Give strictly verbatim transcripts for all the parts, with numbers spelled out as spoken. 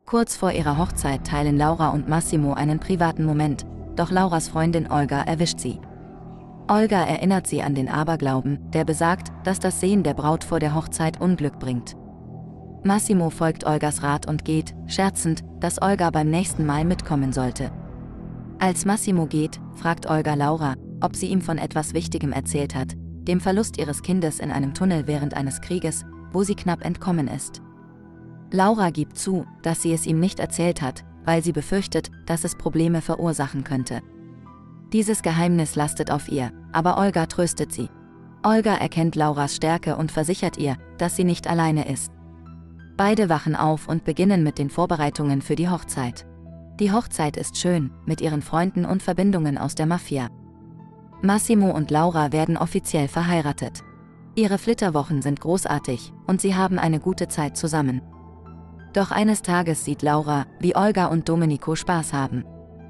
Kurz vor ihrer Hochzeit teilen Laura und Massimo einen privaten Moment, doch Lauras Freundin Olga erwischt sie. Olga erinnert sie an den Aberglauben, der besagt, dass das Sehen der Braut vor der Hochzeit Unglück bringt. Massimo folgt Olgas Rat und geht, scherzend, dass Olga beim nächsten Mal mitkommen sollte. Als Massimo geht, fragt Olga Laura, ob sie ihm von etwas Wichtigem erzählt hat, dem Verlust ihres Kindes in einem Tunnel während eines Krieges, wo sie knapp entkommen ist. Laura gibt zu, dass sie es ihm nicht erzählt hat, weil sie befürchtet, dass es Probleme verursachen könnte. Dieses Geheimnis lastet auf ihr, aber Olga tröstet sie. Olga erkennt Lauras Stärke und versichert ihr, dass sie nicht alleine ist. Beide wachen auf und beginnen mit den Vorbereitungen für die Hochzeit. Die Hochzeit ist schön, mit ihren Freunden und Verbindungen aus der Mafia. Massimo und Laura werden offiziell verheiratet. Ihre Flitterwochen sind großartig und sie haben eine gute Zeit zusammen. Doch eines Tages sieht Laura, wie Olga und Domenico Spaß haben.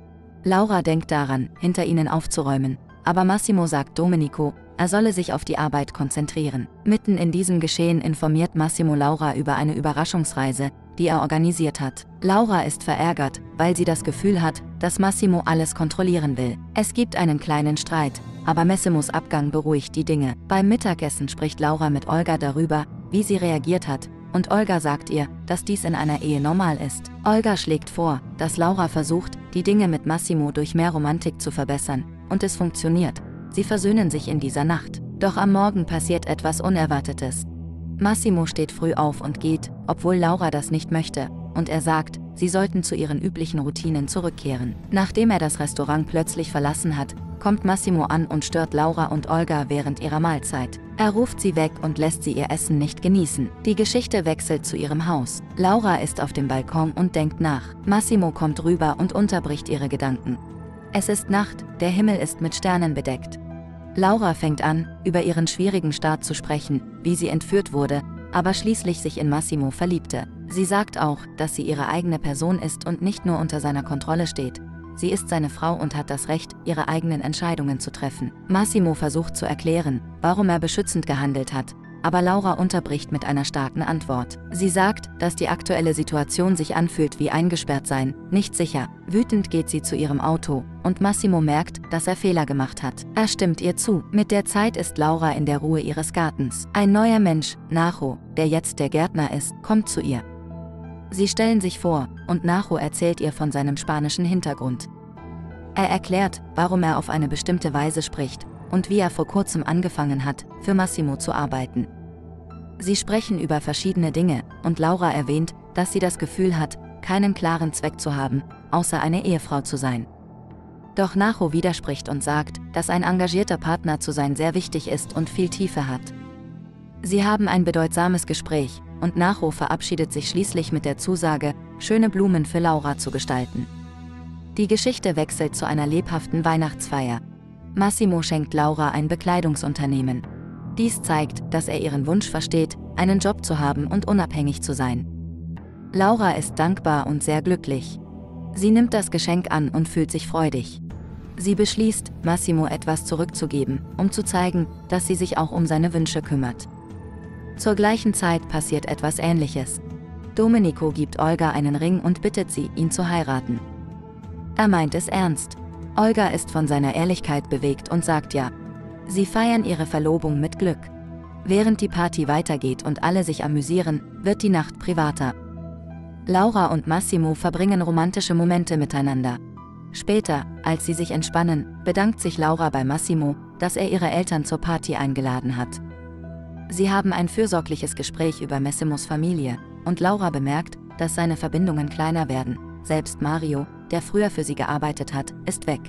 Laura denkt daran, hinter ihnen aufzuräumen, aber Massimo sagt Domenico, er solle sich auf die Arbeit konzentrieren. Mitten in diesem Geschehen informiert Massimo Laura über eine Überraschungsreise, die er organisiert hat. Laura ist verärgert, weil sie das Gefühl hat, dass Massimo alles kontrollieren will. Es gibt einen kleinen Streit, aber Massimos Abgang beruhigt die Dinge. Beim Mittagessen spricht Laura mit Olga darüber, wie sie reagiert hat, und Olga sagt ihr, dass dies in einer Ehe normal ist. Olga schlägt vor, dass Laura versucht, die Dinge mit Massimo durch mehr Romantik zu verbessern, und es funktioniert. Sie versöhnen sich in dieser Nacht. Doch am Morgen passiert etwas Unerwartetes. Massimo steht früh auf und geht, obwohl Laura das nicht möchte, und er sagt, sie sollten zu ihren üblichen Routinen zurückkehren. Nachdem er das Restaurant plötzlich verlassen hat, kommt Massimo an und stört Laura und Olga während ihrer Mahlzeit. Er ruft sie weg und lässt sie ihr Essen nicht genießen. Die Geschichte wechselt zu ihrem Haus. Laura ist auf dem Balkon und denkt nach. Massimo kommt rüber und unterbricht ihre Gedanken. Es ist Nacht, der Himmel ist mit Sternen bedeckt. Laura fängt an, über ihren schwierigen Start zu sprechen, wie sie entführt wurde, aber schließlich sich in Massimo verliebte. Sie sagt auch, dass sie ihre eigene Person ist und nicht nur unter seiner Kontrolle steht. Sie ist seine Frau und hat das Recht, ihre eigenen Entscheidungen zu treffen. Massimo versucht zu erklären, warum er beschützend gehandelt hat, aber Laura unterbricht mit einer starken Antwort. Sie sagt, dass die aktuelle Situation sich anfühlt wie eingesperrt sein, nicht sicher. Wütend geht sie zu ihrem Auto, und Massimo merkt, dass er Fehler gemacht hat. Er stimmt ihr zu. Mit der Zeit ist Laura in der Ruhe ihres Gartens. Ein neuer Mensch, Nacho, der jetzt der Gärtner ist, kommt zu ihr. Sie stellen sich vor, und Nacho erzählt ihr von seinem spanischen Hintergrund. Er erklärt, warum er auf eine bestimmte Weise spricht und wie er vor kurzem angefangen hat, für Massimo zu arbeiten. Sie sprechen über verschiedene Dinge, und Laura erwähnt, dass sie das Gefühl hat, keinen klaren Zweck zu haben, außer eine Ehefrau zu sein. Doch Nacho widerspricht und sagt, dass ein engagierter Partner zu sein sehr wichtig ist und viel Tiefe hat. Sie haben ein bedeutsames Gespräch, und Nacho verabschiedet sich schließlich mit der Zusage, schöne Blumen für Laura zu gestalten. Die Geschichte wechselt zu einer lebhaften Weihnachtsfeier. Massimo schenkt Laura ein Bekleidungsunternehmen. Dies zeigt, dass er ihren Wunsch versteht, einen Job zu haben und unabhängig zu sein. Laura ist dankbar und sehr glücklich. Sie nimmt das Geschenk an und fühlt sich freudig. Sie beschließt, Massimo etwas zurückzugeben, um zu zeigen, dass sie sich auch um seine Wünsche kümmert. Zur gleichen Zeit passiert etwas Ähnliches. Domenico gibt Olga einen Ring und bittet sie, ihn zu heiraten. Er meint es ernst. Olga ist von seiner Ehrlichkeit bewegt und sagt ja. Sie feiern ihre Verlobung mit Glück. Während die Party weitergeht und alle sich amüsieren, wird die Nacht privater. Laura und Massimo verbringen romantische Momente miteinander. Später, als sie sich entspannen, bedankt sich Laura bei Massimo, dass er ihre Eltern zur Party eingeladen hat. Sie haben ein fürsorgliches Gespräch über Massimos Familie, und Laura bemerkt, dass seine Verbindungen kleiner werden. Selbst Mario, der früher für sie gearbeitet hat, ist weg.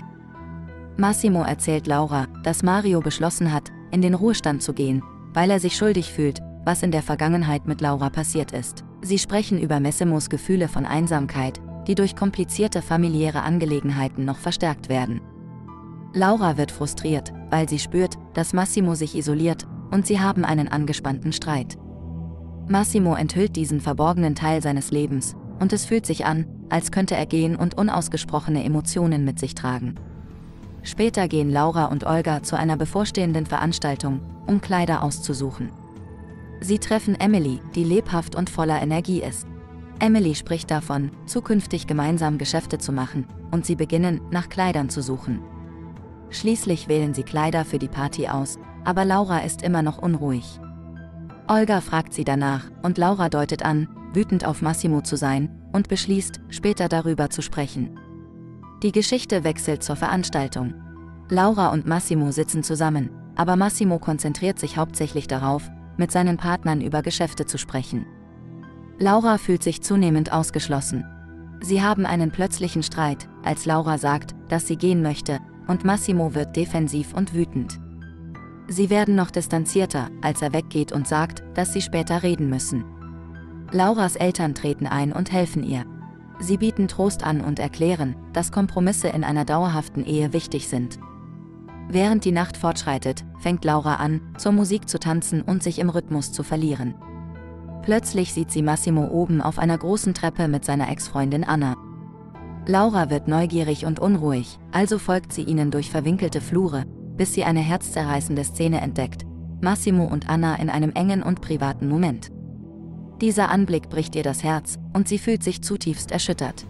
Massimo erzählt Laura, dass Mario beschlossen hat, in den Ruhestand zu gehen, weil er sich schuldig fühlt, was in der Vergangenheit mit Laura passiert ist. Sie sprechen über Massimos Gefühle von Einsamkeit, die durch komplizierte familiäre Angelegenheiten noch verstärkt werden. Laura wird frustriert, weil sie spürt, dass Massimo sich isoliert, und sie haben einen angespannten Streit. Massimo enthüllt diesen verborgenen Teil seines Lebens, und es fühlt sich an, als könnte er gehen und unausgesprochene Emotionen mit sich tragen. Später gehen Laura und Olga zu einer bevorstehenden Veranstaltung, um Kleider auszusuchen. Sie treffen Emily, die lebhaft und voller Energie ist. Emily spricht davon, zukünftig gemeinsam Geschäfte zu machen, und sie beginnen, nach Kleidern zu suchen. Schließlich wählen sie Kleider für die Party aus, aber Laura ist immer noch unruhig. Olga fragt sie danach, und Laura deutet an, wütend auf Massimo zu sein, und beschließt, später darüber zu sprechen. Die Geschichte wechselt zur Veranstaltung. Laura und Massimo sitzen zusammen, aber Massimo konzentriert sich hauptsächlich darauf, mit seinen Partnern über Geschäfte zu sprechen. Laura fühlt sich zunehmend ausgeschlossen. Sie haben einen plötzlichen Streit, als Laura sagt, dass sie gehen möchte, und Massimo wird defensiv und wütend. Sie werden noch distanzierter, als er weggeht und sagt, dass sie später reden müssen. Lauras Eltern treten ein und helfen ihr. Sie bieten Trost an und erklären, dass Kompromisse in einer dauerhaften Ehe wichtig sind. Während die Nacht fortschreitet, fängt Laura an, zur Musik zu tanzen und sich im Rhythmus zu verlieren. Plötzlich sieht sie Massimo oben auf einer großen Treppe mit seiner Ex-Freundin Anna. Laura wird neugierig und unruhig, also folgt sie ihnen durch verwinkelte Flure, bis sie eine herzzerreißende Szene entdeckt: Massimo und Anna in einem engen und privaten Moment. Dieser Anblick bricht ihr das Herz, und sie fühlt sich zutiefst erschüttert.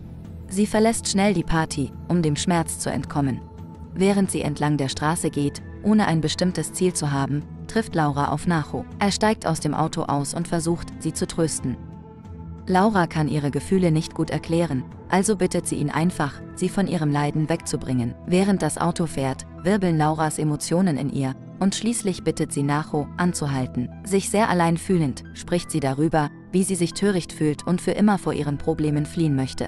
Sie verlässt schnell die Party, um dem Schmerz zu entkommen. Während sie entlang der Straße geht, ohne ein bestimmtes Ziel zu haben, trifft Laura auf Nacho. Er steigt aus dem Auto aus und versucht, sie zu trösten. Laura kann ihre Gefühle nicht gut erklären, also bittet sie ihn einfach, sie von ihrem Leiden wegzubringen. Während das Auto fährt, wirbeln Lauras Emotionen in ihr, und schließlich bittet sie Nacho, anzuhalten. Sich sehr allein fühlend, spricht sie darüber, wie sie sich töricht fühlt und für immer vor ihren Problemen fliehen möchte.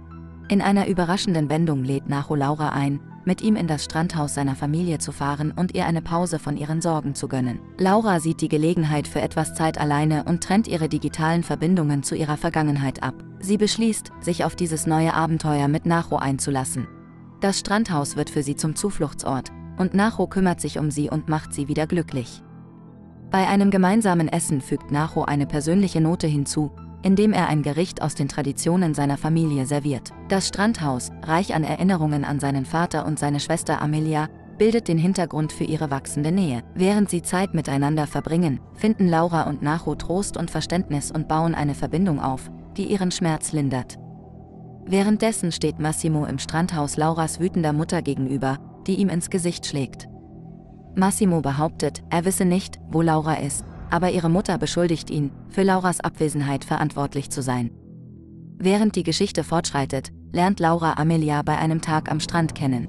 In einer überraschenden Wendung lädt Nacho Laura ein, mit ihm in das Strandhaus seiner Familie zu fahren und ihr eine Pause von ihren Sorgen zu gönnen. Laura sieht die Gelegenheit für etwas Zeit alleine und trennt ihre digitalen Verbindungen zu ihrer Vergangenheit ab. Sie beschließt, sich auf dieses neue Abenteuer mit Nacho einzulassen. Das Strandhaus wird für sie zum Zufluchtsort, und Nacho kümmert sich um sie und macht sie wieder glücklich. Bei einem gemeinsamen Essen fügt Nacho eine persönliche Note hinzu, indem er ein Gericht aus den Traditionen seiner Familie serviert. Das Strandhaus, reich an Erinnerungen an seinen Vater und seine Schwester Amelia, bildet den Hintergrund für ihre wachsende Nähe. Während sie Zeit miteinander verbringen, finden Laura und Nacho Trost und Verständnis und bauen eine Verbindung auf, die ihren Schmerz lindert. Währenddessen steht Massimo im Strandhaus Lauras wütender Mutter gegenüber, die ihm ins Gesicht schlägt. Massimo behauptet, er wisse nicht, wo Laura ist, aber ihre Mutter beschuldigt ihn, für Lauras Abwesenheit verantwortlich zu sein. Während die Geschichte fortschreitet, lernt Laura Amelia bei einem Tag am Strand kennen.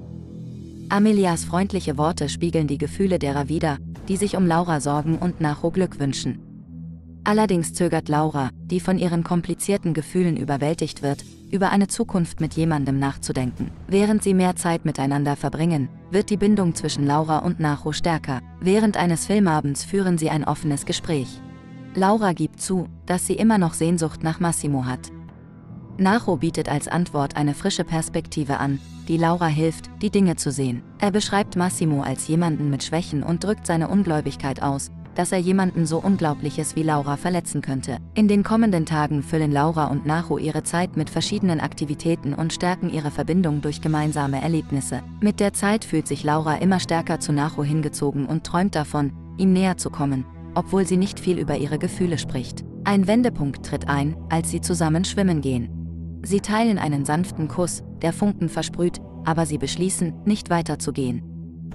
Amelias freundliche Worte spiegeln die Gefühle derer wider, die sich um Laura sorgen und Nacho Glück wünschen. Allerdings zögert Laura, die von ihren komplizierten Gefühlen überwältigt wird, über eine Zukunft mit jemandem nachzudenken. Während sie mehr Zeit miteinander verbringen, wird die Bindung zwischen Laura und Nacho stärker. Während eines Filmabends führen sie ein offenes Gespräch. Laura gibt zu, dass sie immer noch Sehnsucht nach Massimo hat. Nacho bietet als Antwort eine frische Perspektive an, die Laura hilft, die Dinge zu sehen. Er beschreibt Massimo als jemanden mit Schwächen und drückt seine Ungläubigkeit aus, dass er jemanden so Unglaubliches wie Laura verletzen könnte. In den kommenden Tagen füllen Laura und Nacho ihre Zeit mit verschiedenen Aktivitäten und stärken ihre Verbindung durch gemeinsame Erlebnisse. Mit der Zeit fühlt sich Laura immer stärker zu Nacho hingezogen und träumt davon, ihm näher zu kommen, obwohl sie nicht viel über ihre Gefühle spricht. Ein Wendepunkt tritt ein, als sie zusammen schwimmen gehen. Sie teilen einen sanften Kuss, der Funken versprüht, aber sie beschließen, nicht weiterzugehen.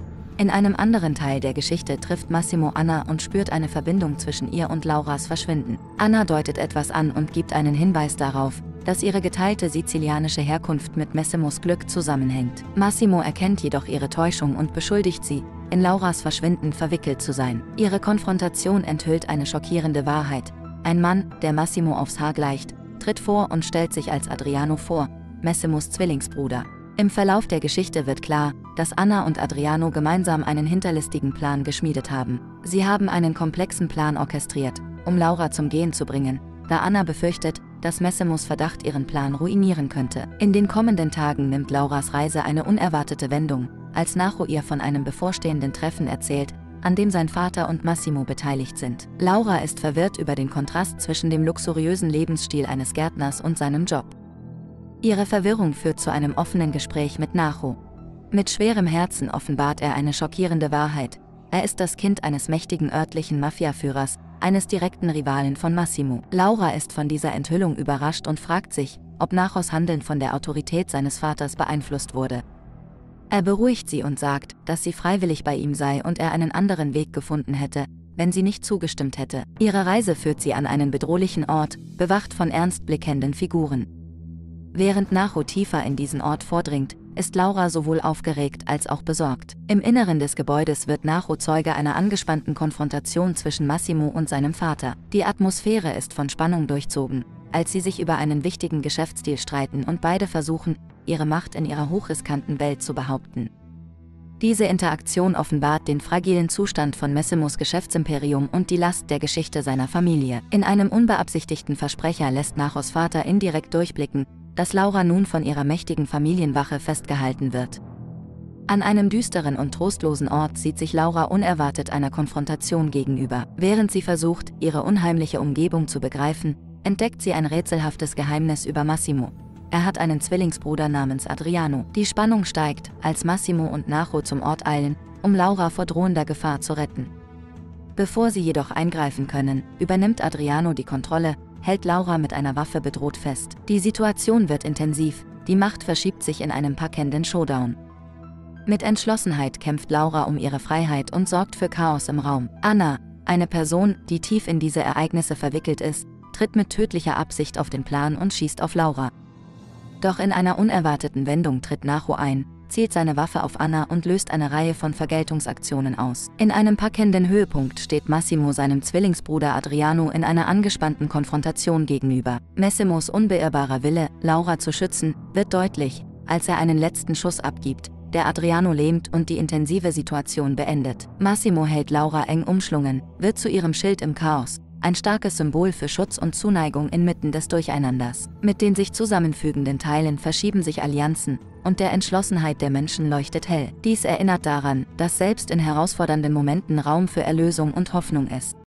In einem anderen Teil der Geschichte trifft Massimo Anna und spürt eine Verbindung zwischen ihr und Lauras Verschwinden. Anna deutet etwas an und gibt einen Hinweis darauf, dass ihre geteilte sizilianische Herkunft mit Massimos Glück zusammenhängt. Massimo erkennt jedoch ihre Täuschung und beschuldigt sie, in Lauras Verschwinden verwickelt zu sein. Ihre Konfrontation enthüllt eine schockierende Wahrheit. Ein Mann, der Massimo aufs Haar gleicht, tritt vor und stellt sich als Adriano vor, Massimos Zwillingsbruder. Im Verlauf der Geschichte wird klar, dass Anna und Adriano gemeinsam einen hinterlistigen Plan geschmiedet haben. Sie haben einen komplexen Plan orchestriert, um Laura zum Gehen zu bringen, da Anna befürchtet, dass Massimos Verdacht ihren Plan ruinieren könnte. In den kommenden Tagen nimmt Lauras Reise eine unerwartete Wendung, als Nacho ihr von einem bevorstehenden Treffen erzählt, an dem sein Vater und Massimo beteiligt sind. Laura ist verwirrt über den Kontrast zwischen dem luxuriösen Lebensstil eines Gärtners und seinem Job. Ihre Verwirrung führt zu einem offenen Gespräch mit Nacho. Mit schwerem Herzen offenbart er eine schockierende Wahrheit. Er ist das Kind eines mächtigen örtlichen Mafiaführers, eines direkten Rivalen von Massimo. Laura ist von dieser Enthüllung überrascht und fragt sich, ob Nachos Handeln von der Autorität seines Vaters beeinflusst wurde. Er beruhigt sie und sagt, dass sie freiwillig bei ihm sei und er einen anderen Weg gefunden hätte, wenn sie nicht zugestimmt hätte. Ihre Reise führt sie an einen bedrohlichen Ort, bewacht von ernst blickenden Figuren. Während Nacho tiefer in diesen Ort vordringt, ist Laura sowohl aufgeregt als auch besorgt. Im Inneren des Gebäudes wird Nacho Zeuge einer angespannten Konfrontation zwischen Massimo und seinem Vater. Die Atmosphäre ist von Spannung durchzogen, als sie sich über einen wichtigen Geschäftsdeal streiten und beide versuchen, ihre Macht in ihrer hochriskanten Welt zu behaupten. Diese Interaktion offenbart den fragilen Zustand von Massimos Geschäftsimperium und die Last der Geschichte seiner Familie. In einem unbeabsichtigten Versprecher lässt Nachos Vater indirekt durchblicken, dass Laura nun von ihrer mächtigen Familienwache festgehalten wird. An einem düsteren und trostlosen Ort sieht sich Laura unerwartet einer Konfrontation gegenüber. Während sie versucht, ihre unheimliche Umgebung zu begreifen, entdeckt sie ein rätselhaftes Geheimnis über Massimo. Er hat einen Zwillingsbruder namens Adriano. Die Spannung steigt, als Massimo und Nacho zum Ort eilen, um Laura vor drohender Gefahr zu retten. Bevor sie jedoch eingreifen können, übernimmt Adriano die Kontrolle, hält Laura mit einer Waffe bedroht fest. Die Situation wird intensiv, die Macht verschiebt sich in einem packenden Showdown. Mit Entschlossenheit kämpft Laura um ihre Freiheit und sorgt für Chaos im Raum. Anna, eine Person, die tief in diese Ereignisse verwickelt ist, tritt mit tödlicher Absicht auf den Plan und schießt auf Laura. Doch in einer unerwarteten Wendung tritt Nacho ein, zielt seine Waffe auf Anna und löst eine Reihe von Vergeltungsaktionen aus. In einem packenden Höhepunkt steht Massimo seinem Zwillingsbruder Adriano in einer angespannten Konfrontation gegenüber. Massimos unbeirrbarer Wille, Laura zu schützen, wird deutlich, als er einen letzten Schuss abgibt, der Adriano lähmt und die intensive Situation beendet. Massimo hält Laura eng umschlungen, wird zu ihrem Schild im Chaos. Ein starkes Symbol für Schutz und Zuneigung inmitten des Durcheinanders. Mit den sich zusammenfügenden Teilen verschieben sich Allianzen, und der Entschlossenheit der Menschen leuchtet hell. Dies erinnert daran, dass selbst in herausfordernden Momenten Raum für Erlösung und Hoffnung ist.